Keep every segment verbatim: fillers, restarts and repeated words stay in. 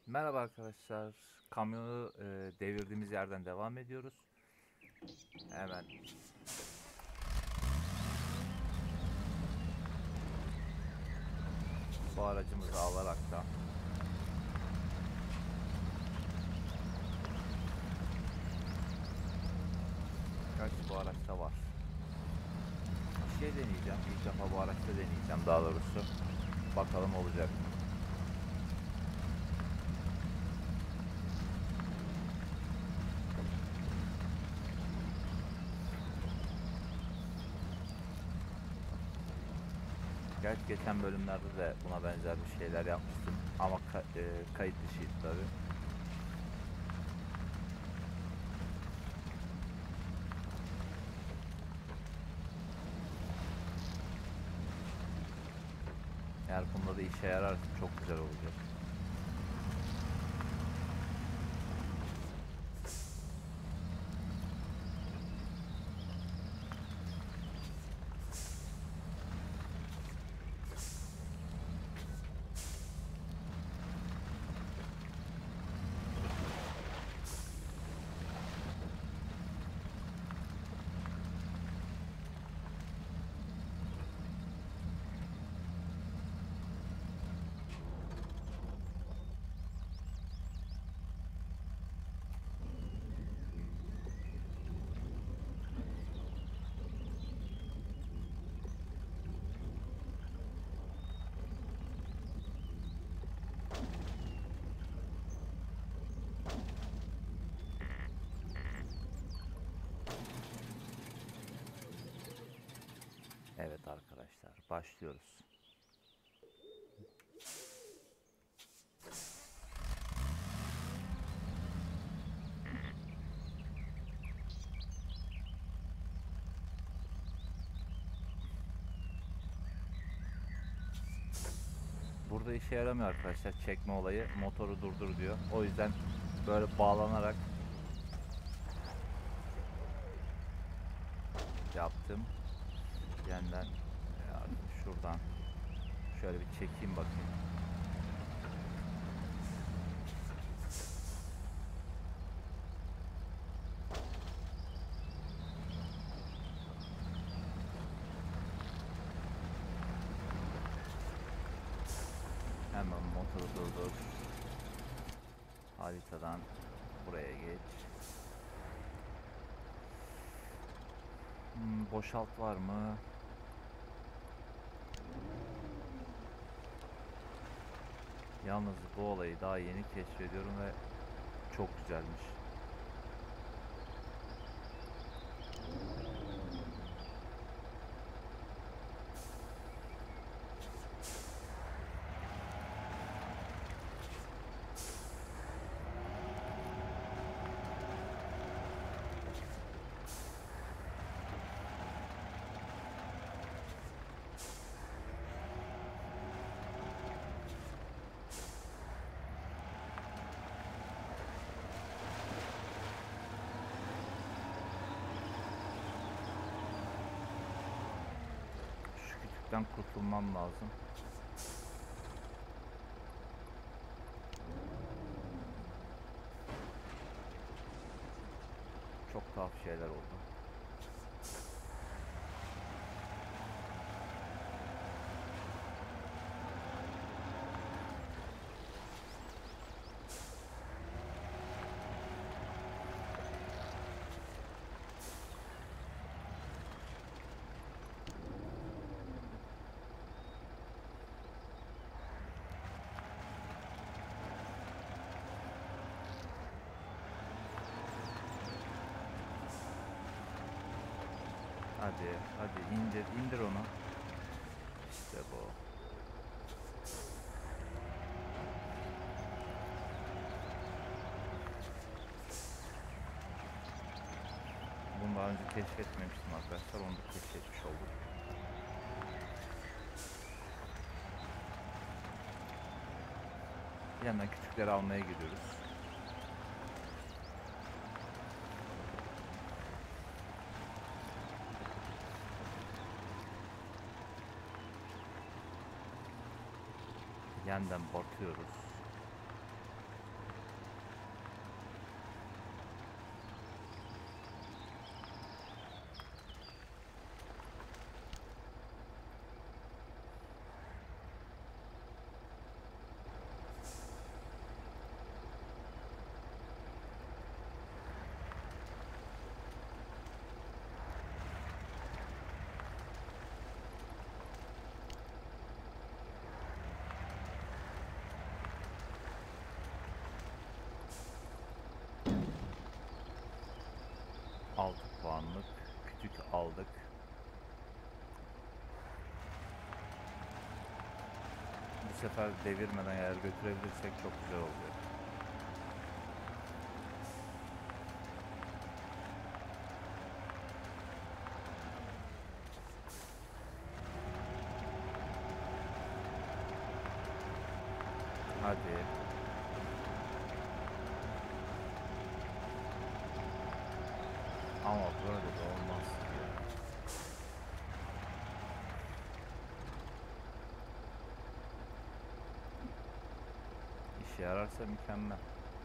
Merhaba arkadaşlar. Kamyonu e, devirdiğimiz yerden devam ediyoruz. Hemen bu aracımızı alarak da kaç bu araçta var. Bir şey deneyeceğim. İlk defa bu araçta deneyeceğim daha doğrusu. Bakalım olacak mı? Gerçi geçen bölümlerde de buna benzer bir şeyler yapmıştım. Ama ka e, kayıt dışıydı tabi. Eğer bunda da işe yararsa çok güzel olacak. Evet arkadaşlar, başlıyoruz. Burada işe yaramıyor arkadaşlar, çekme olayı, motoru durdur diyor. O yüzden böyle bağlanarak yaptım. Yeniden şuradan şöyle bir çekeyim bakayım. Hemen motoru durdur. Haritadan buraya geç. Hmm, boşalt var mı? Yalnız bu olayı daha yeni keşfediyorum ve çok güzelmiş. Şu kütükten kurtulmam lazım. Çok tuhaf şeyler oldu. Hadi, hadi indir, indir onu. İşte bu. Bunu daha önce keşfetmemiştim arkadaşlar. Onu da keşfetmiş olduk. Bir yandan küçükleri almaya gidiyoruz. Yeniden batıyoruz. anlık kütük aldık. Bu sefer devirmeden eğer götürebilirsek çok güzel oluyor. Hadi. Ama böyle de olmaz ya. İşe yararsa mükemmel.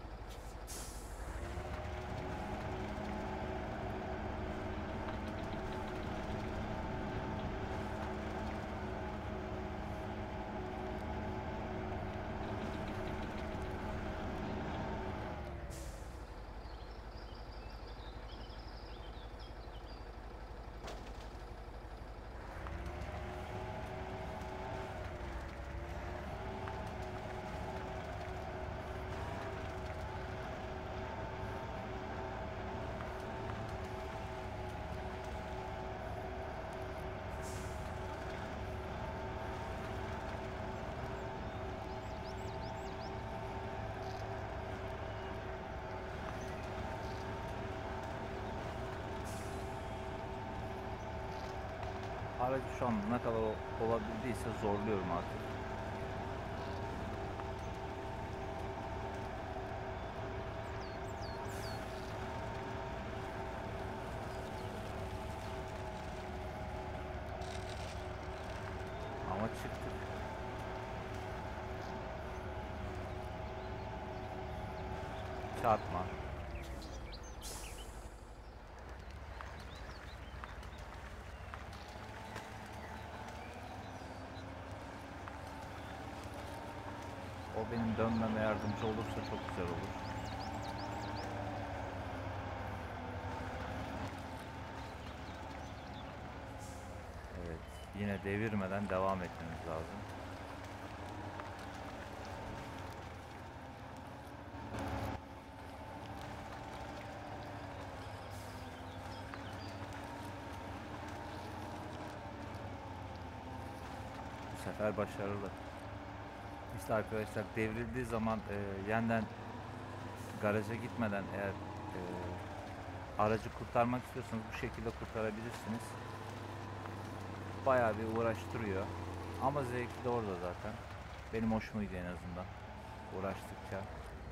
Aracı şu an ne kadar olabildiyse zorluyorum artık. Ama çıktık. Çarpma. O benim dönmeme yardımcı olursa çok güzel olur. Evet, yine devirmeden devam etmemiz lazım. Bu sefer başarılı. İşte arkadaşlar devrildiği zaman e, yeniden garaja gitmeden eğer e, aracı kurtarmak istiyorsanız bu şekilde kurtarabilirsiniz. Bayağı bir uğraştırıyor. Ama zevki de orada zaten. Benim hoşuma gidiyor en azından. Uğraştıkça.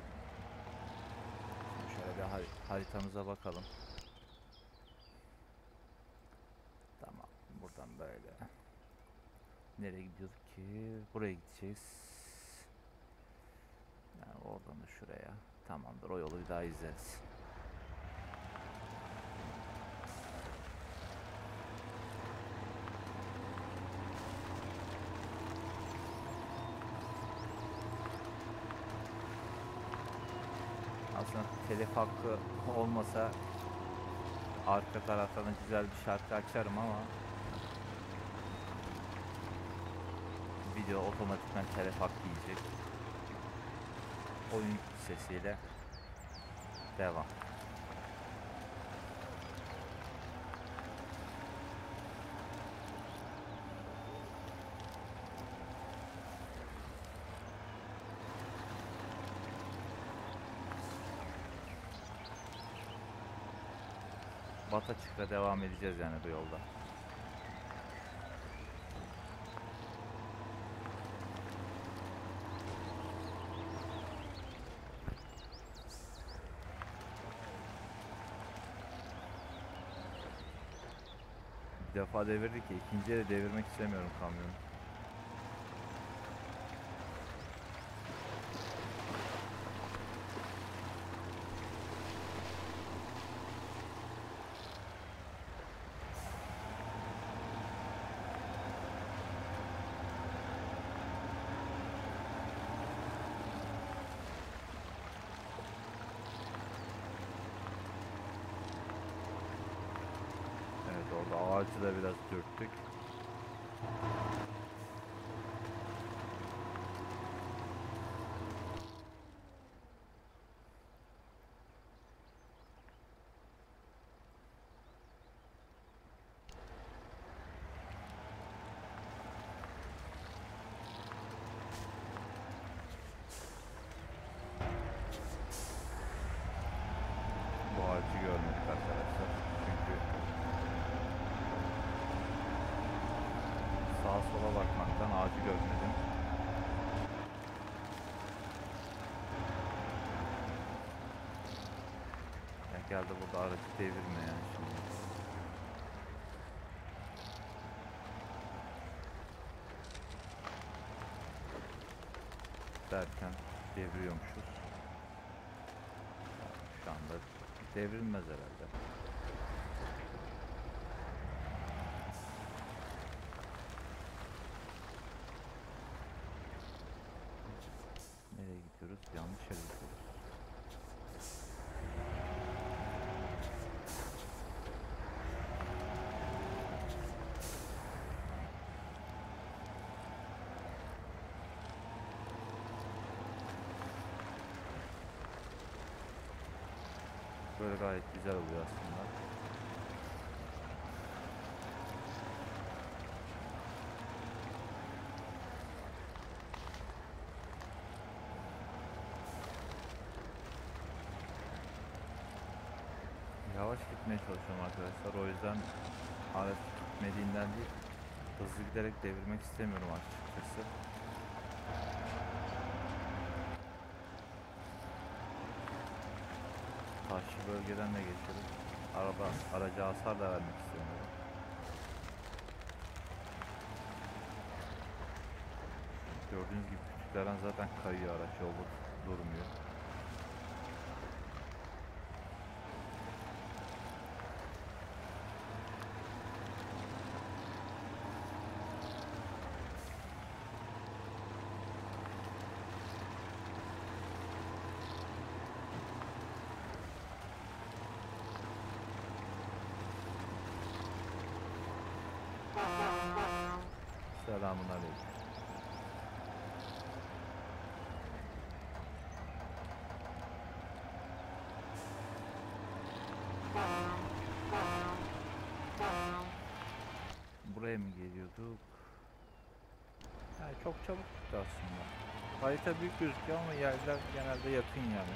Şimdi şöyle bir har haritamıza bakalım. Tamam. Buradan böyle. Nereye gidiyorduk ki? Buraya gideceğiz. Yani oradan da şuraya. Tamamdır. O yolu bir daha izleriz. Aslında telif hakkı olmasa arka taraftan da güzel bir şarkı açarım ama video otomatikman telif hakkı yiyecek. Oyun sesiyle devam. Bataçık'a devam edeceğiz yani bu yolda. Bir defa devirdik ki ikinciye de devirmek istemiyorum kamyonu. Evet, orada ağacı da biraz dürttük. geldi burada aracı devirme yani şimdi. Derken deviriyormuşuz. Şu anda devrilmez herhalde. Nereye gidiyoruz? Yanlış yere gidiyoruz. Böyle gayet güzel oluyor aslında. Yavaş gitmeye çalışıyorum arkadaşlar. O yüzden araç gitmediğinden değil, hızlı giderek devirmek istemiyorum açıkçası. Taşlı bölgeden de geçiyoruz. Araba, araca hasar da vermek istemiyorum. Gördüğünüz gibi küçüklerden zaten kayıyor araç, yolda durmuyor. Selamun aleyküm. Buraya mı geliyorduk? Yani çok çabuk gitti aslında. Harita büyük gözüküyor ama yerler genelde yakın yani.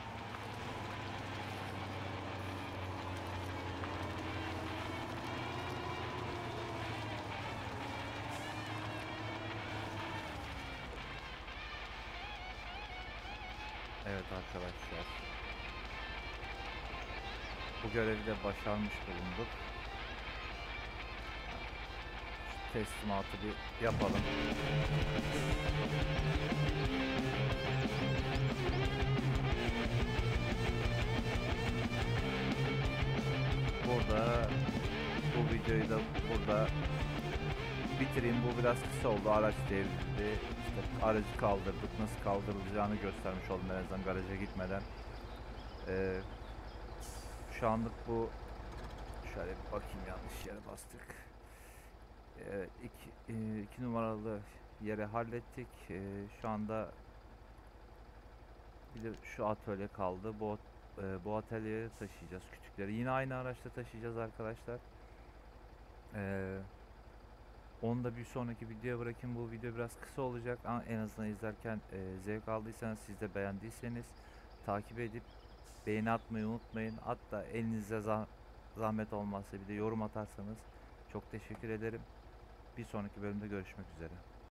Evet arkadaşlar. Bu görevi de başarmış bulunduk. Teslimatı bir yapalım. Burada bu videoyu da burada bitireyim. Bu biraz kısa oldu. Araç devrildi. İşte aracı kaldırdık. Nasıl kaldırılacağını göstermiş oldum en azından garaja gitmeden. Ee, şu anlık bu, şöyle bir bakayım, yanlış yere bastık. Ee, iki, e, iki numaralı yere hallettik. Ee, şu anda bir de şu atölye kaldı. Bu e, bu atölyeye taşıyacağız küçükleri. Yine aynı araçla taşıyacağız arkadaşlar. Ee, Onu da bir sonraki videoya bırakayım. Bu video biraz kısa olacak ama en azından izlerken e, zevk aldıysanız, siz de beğendiyseniz takip edip beğeni atmayı unutmayın. Hatta elinize zah zahmet olmazsa bir de yorum atarsanız çok teşekkür ederim. Bir sonraki bölümde görüşmek üzere.